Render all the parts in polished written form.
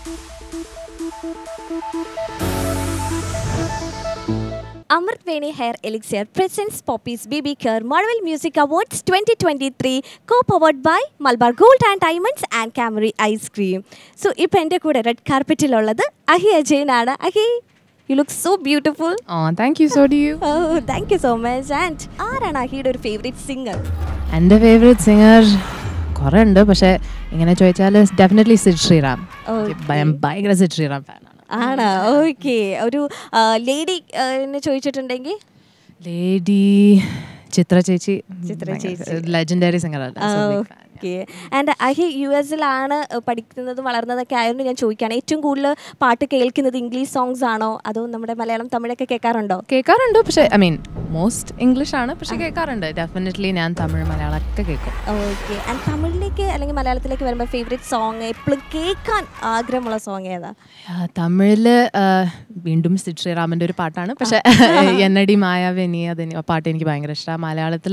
Amrit Veni Hair Elixir presents Poppy's BB Care Marvel Music Awards 2023 co-powered by Malabar Gold and Diamonds and Camry Ice Cream. So, ഇപ്പോൾ എൻ്റെ കൂടെ red കാർപ്പറ്റിലുള്ളത് അഹി അജയനാണ്. Ahi, you look so beautiful. Oh, thank you. So do you. Oh, thank you so much. And ആരാണ് അഹിയുടെ ഒരു favourite singer? എൻ്റെ favourite singer കുറേ ഉണ്ട്, പക്ഷേ ഇങ്ങനെ ചോദിച്ചാൽ ഡെഫിനറ്റ്ലി സിഡ് ശ്രീറാം. ഭയങ്കര സിഡ് ശ്രീറാം ഫാനാണ്. ആണോ? ഓക്കെ. ഒരു ലേഡി എന്നെ ചോദിച്ചിട്ടുണ്ടെങ്കിൽ ലേഡി ചിത്ര ചേച്ചി legendary singer. Okay. And Ahi US-ലാണ് പഠിക്കുന്നതും വളർന്നതൊക്കെ ആയതുകൊണ്ട് ഞാൻ ചോദിക്കുകയാണ്, ഏറ്റവും കൂടുതൽ പാട്ട് കേൾക്കുന്നത് ഇംഗ്ലീഷ് സോങ്സ് ആണോ അതോ നമ്മുടെ മലയാളം തമിഴൊക്കെ കേൾക്കാറുണ്ടോ? കേൾക്കാറുണ്ട്, പക്ഷേ ഐ മീൻ മോസ്റ്റ് ഇംഗ്ലീഷ് ആണ്, പക്ഷെ കേൾക്കാറുണ്ട്. ഡെഫിനറ്റ്ലി ഞാൻ തമിഴ് മലയാളമൊക്കെ കേൾക്കും. ഓക്കെ. ആൻഡ് തമിഴിലേക്ക് അല്ലെങ്കിൽ മലയാളത്തിലേക്ക് വരുമ്പോൾ ഫേവറേറ്റ് സോങ് എപ്പോഴും കേൾക്കാൻ ആഗ്രഹമുള്ള സോങ് ഏതാ? തമിഴിൽ വീണ്ടും സിഡ് ശ്രീറാമിൻ്റെ ഒരു പാട്ടാണ്, പക്ഷേ എന്നടി മായാവെനി അതെനി ആ പാട്ട് എനിക്ക് ഭയങ്കര ഇഷ്ടമാണ്. മലയാളത്തിൽ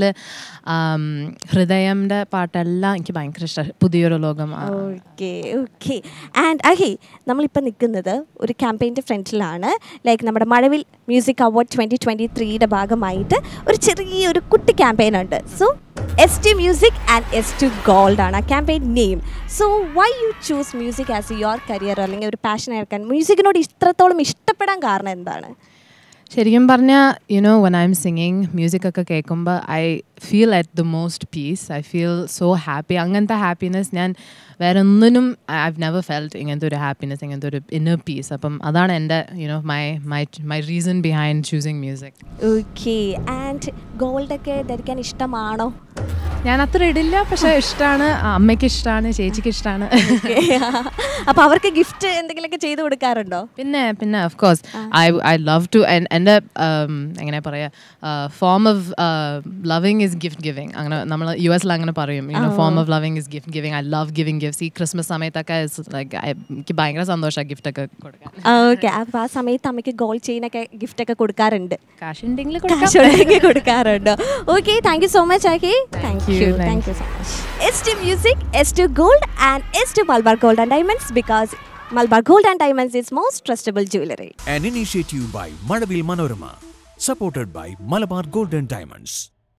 ഹൃദയൻ്റെ പാട്ടെല്ലാം എനിക്ക് ഭയങ്കര ഇഷ്ടമാണ്. പുതിയൊരു ലോകം. Okay okay. ആൻഡ് അഹി, നമ്മളിപ്പോൾ നിൽക്കുന്നത് ഒരു ക്യാമ്പയിൻ്റെ ഫ്രണ്ടിലാണ്. ലൈക്ക് നമ്മുടെ മഴവിൽ മ്യൂസിക് അവാർഡ് 2023യുടെ ഭാഗമായിട്ട് ഒരു ചെറിയൊരു കുട്ടി ക്യാമ്പയിൻ ഉണ്ട്. So S2 Music and S2 Gold ആണ് ആ campaign name. So why you choose music as your career അല്ലെങ്കിൽ ഒരു പാഷൻ എടുക്കാൻ മ്യൂസിക്കിനോട് ഇത്രത്തോളം ഇഷ്ടപ്പെടാൻ കാരണം എന്താണ്? ശരിക്കും പറഞ്ഞാൽ when I'm singing മ്യൂസിക് ഒക്കെ കേൾക്കുമ്പോൾ I feel at the most peace. I feel so happy. അങ്ങനത്തെ ഹാപ്പിനെസ് ഞാൻ വേറെ ഒന്നിനും ഐവ് നെവർ ഫെൽറ്റ്. ഇങ്ങനത്തെ ഒരു ഹാപ്പിനെസ്, ഇങ്ങനത്തെ ഒരു ഇന്നർ പീസ്. അപ്പം അതാണ് എൻ്റെ my reason behind choosing music. Okay. And ഗോൾഡൊക്കെ ധരിക്കാൻ ഇഷ്ടമാണോ? ഞാൻ അത്ര ഇടില്ല, പക്ഷേ ഇഷ്ടമാണ്. അമ്മയ്ക്ക് ഇഷ്ടമാണ്, ചേച്ചിക്ക് ഇഷ്ടമാണ്. അപ്പോൾ അവർക്ക് ഗിഫ്റ്റ് എന്തെങ്കിലുമൊക്കെ ചെയ്ത് കൊടുക്കാറുണ്ടോ? പിന്നെ of course I love to. എൻ്റെ എങ്ങനെ പറയുക, form of loving is gift giving. അങ്ങനെ നമ്മൾ US-ൽ അങ്ങനെ പറയും, form of loving is gift giving. I love giving gifts. ഈ ക്രിസ്മസ് സമയത്തൊക്കെ എനിക്ക് ഭയങ്കര സന്തോഷമാണ് ഗിഫ്റ്റൊക്കെ കൊടുക്കാൻ. ഓക്കെ. അപ്പോൾ ആ സമയത്ത് അമ്മയ്ക്ക് ഗോൾഡ് ചെയിനൊക്കെ ഗിഫ്റ്റൊക്കെ കൊടുക്കാറുണ്ട്? കാശ് ഉണ്ടെങ്കിൽ കൊടുക്കാറുണ്ടോ? Okay. Thank you so much Ahi. Thank you so much. S2 Music, S2 Gold and S2 Malabar Gold and Diamonds, because Malabar Gold and Diamonds is most trustable jewelry. An initiative by Madhavil Manorama, supported by Malabar Gold and Diamonds.